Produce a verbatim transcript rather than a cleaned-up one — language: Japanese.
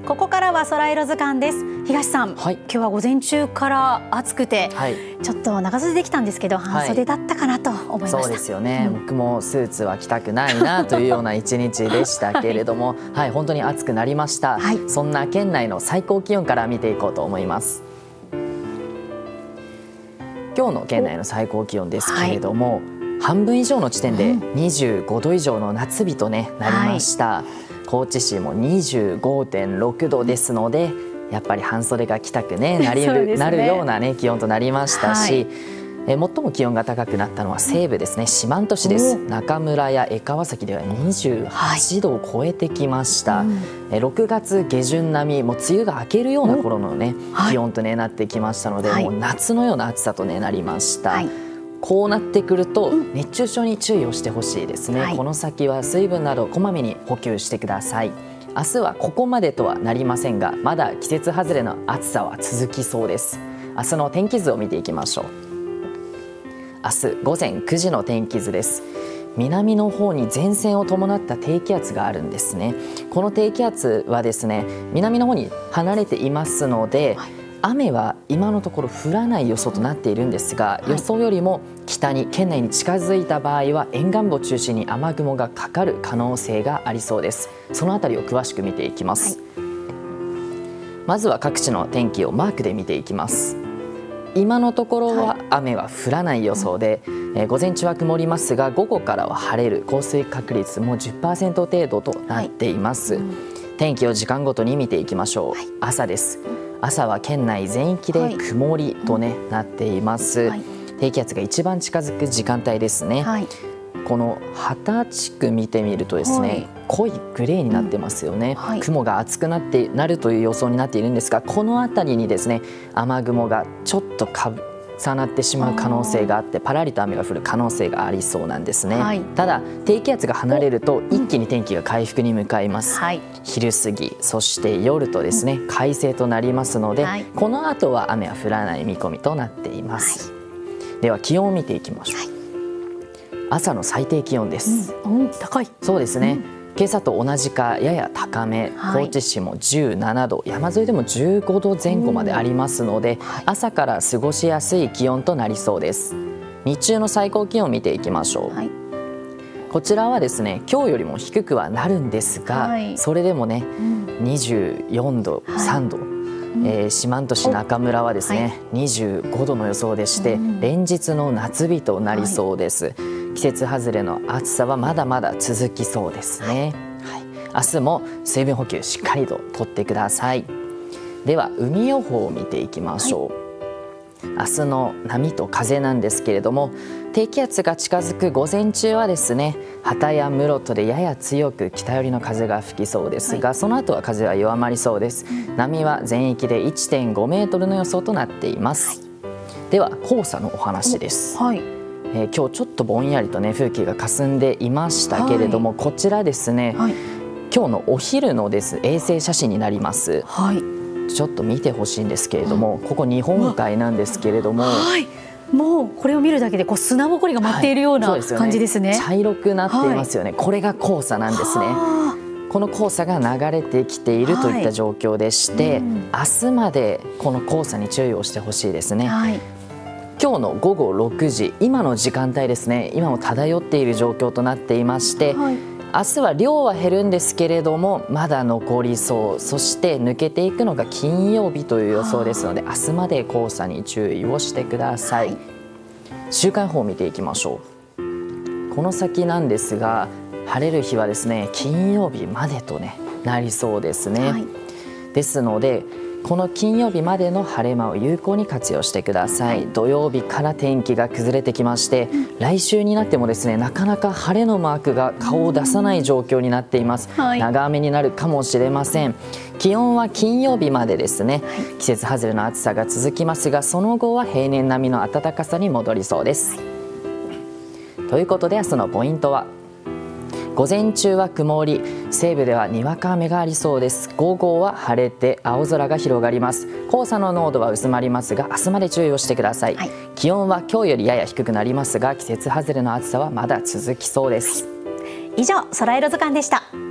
ここからはソライロ図鑑です。東さん、はい、今日は午前中から暑くて、はい、ちょっと長袖できたんですけど半袖だったかなと思いました。 はい、そうですよね、うん、僕もスーツは着たくないなというような一日でしたけれども、はい、はい、本当に暑くなりました、はい、そんな県内の最高気温から見ていこうと思います。今日の県内の最高気温ですけれども、はい、半分以上の地点でにじゅうごど以上の夏日と、ね、なりました、はい、高知市も にじゅうごてんろくどですので、やっぱり半袖が着たく、ね、なりる、ね、なるような、ね、気温となりましたし、はい、え最も気温が高くなったのは西部ですね、四万十市です。中村や江川崎ではにじゅうはちどを超えてきました、はい、えろくがつ下旬並み、もう梅雨が明けるような頃の、ね、気温と、ね、なってきましたので、はい、もう夏のような暑さと、ね、なりました、はい、こうなってくると熱中症に注意をしてほしいですね、はい、この先は水分などこまめに補給してください。明日はここまでとはなりませんが、まだ季節外れの暑さは続きそうです。明日の天気図を見ていきましょう。明日午前くじの天気図です。南の方に前線を伴った低気圧があるんですね。この低気圧はですね、南の方に離れていますので、はい、雨は今のところ降らない予想となっているんですが、はい、予想よりも北に県内に近づいた場合は沿岸部を中心に雨雲がかかる可能性がありそうです。そのあたりを詳しく見ていきます、はい、まずは各地の天気をマークで見ていきます。今のところは雨は降らない予想で、はい、えー、午前中は曇りますが午後からは晴れる、降水確率も じゅっパーセント 程度となっています、はい、うん、天気を時間ごとに見ていきましょう、はい、朝です。朝は県内全域で曇りと、ね、はい、なっています、はい、低気圧が一番近づく時間帯ですね、はい、この幡多地区見てみるとですね、はい、濃いグレーになってますよね、うん、はい、雲が厚くなってなるという予想になっているんですが、この辺りにですね雨雲がちょっとかぶ重なってしまう可能性があって、パラリと雨が降る可能性がありそうなんですね、はい、ただ低気圧が離れると一気に天気が回復に向かいます、はい、昼過ぎそして夜とですね快晴となりますので、はい、この後は雨は降らない見込みとなっています、はい、では気温を見ていきましょう、はい、朝の最低気温です、 うん、高い。 そうですね、うん、今朝と同じかやや高め、はい、高知市もじゅうななど、山沿いでもじゅうごどぜん後までありますので、はい、朝から過ごしやすい気温となりそうです。日中の最高気温を見ていきましょう、はい、こちらはですね今日よりも低くはなるんですが、はい、それでもね、うん、にじゅうよんど、はい、さんど、えー、四万十市中村はですね、はい、にじゅうごどの予想でして、うん、連日の夏日となりそうです、はい、季節外れの暑さはまだまだ続きそうですね、はい、明日も水分補給しっかりととってください。では海予報を見ていきましょう、はい、明日の波と風なんですけれども、低気圧が近づく午前中はですね幡多や室戸でやや強く北寄りの風が吹きそうですが、はい、その後は風は弱まりそうです。波は全域で いってんごメートルの予想となっています、はい、では黄砂のお話です、はい、えー、今日ちょっとぼんやりとね風景が霞んでいましたけれども、はい、こちらですね、はい、今日のお昼のです衛星写真になります、はい、ちょっと見てほしいんですけれども、ここ日本海なんですけれども、はい、 もうこれを見るだけでこう砂ぼこりが舞っているような、はい、感じですね。 茶色くなっていますよね、はい、これが黄砂なんですね。この黄砂が流れてきているといった状況でして、はい、うん、明日までこの黄砂に注意をしてほしいですね、はい、今日のごごろくじ、今の時間帯ですね、今も漂っている状況となっていまして、はい、明日は量は減るんですけれどもまだ残りそう、そして抜けていくのが金曜日という予想ですので、明日まで黄砂に注意をしてください、はい、週間予報を見ていきましょう。この先なんですが、晴れる日はですね金曜日までと、ね、なりそうですね、はい、ですのでこの金曜日までの晴れ間を有効に活用してください。土曜日から天気が崩れてきまして、うん、来週になってもですねなかなか晴れのマークが顔を出さない状況になっています、はい、長雨になるかもしれません。気温は金曜日までですね、はい、季節外れの暑さが続きますが、その後は平年並みの暖かさに戻りそうです、はい、ということで明日のポイントは、午前中は曇り、西部ではにわか雨がありそうです。午後は晴れて青空が広がります。黄砂の濃度は薄まりますが明日まで注意をしてください、はい、気温は今日よりやや低くなりますが季節外れの暑さはまだ続きそうです、 はい、以上ソライロ図鑑でした。